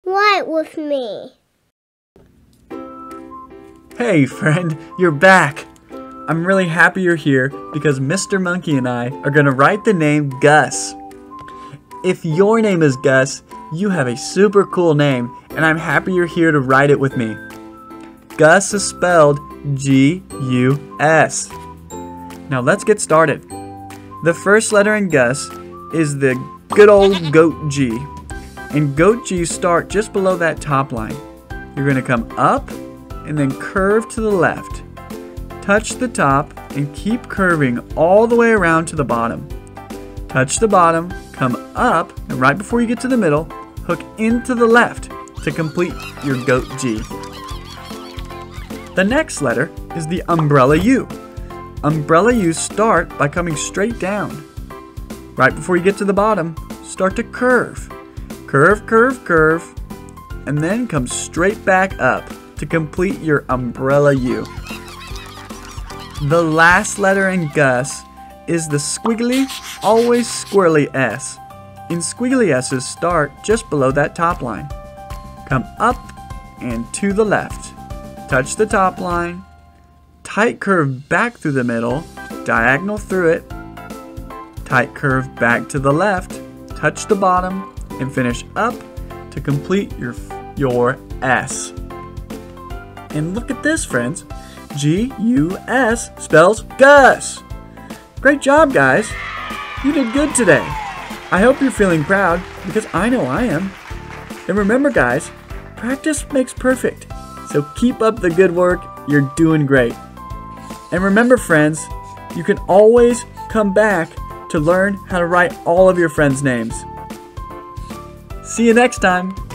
Write with me. Hey friend, you're back! I'm really happy you're here because Mr. Monkey and I are going to write the name Gus. If your name is Gus, you have a super cool name and I'm happy you're here to write it with me. Gus is spelled G-U-S. Now let's get started. The first letter in Gus is the good old goat G. And goat G start just below that top line. You're going to come up and then curve to the left. Touch the top and keep curving all the way around to the bottom. Touch the bottom, come up, and right before you get to the middle, hook into the left to complete your goat G. The next letter is the umbrella U. Umbrella U's start by coming straight down. Right before you get to the bottom, start to curve. Curve, curve, curve, and then come straight back up to complete your umbrella U. The last letter in Gus is the squiggly, always squirrely S. And squiggly S's start just below that top line. Come up and to the left. Touch the top line. Tight curve back through the middle, diagonal through it, tight curve back to the left, touch the bottom, and finish up to complete your S. And look at this, friends. G-U-S spells Gus. Great job, guys. You did good today. I hope you're feeling proud because I know I am. And remember, guys, practice makes perfect. So keep up the good work. You're doing great. And remember, friends, you can always come back to learn how to write all of your friends' names. See you next time.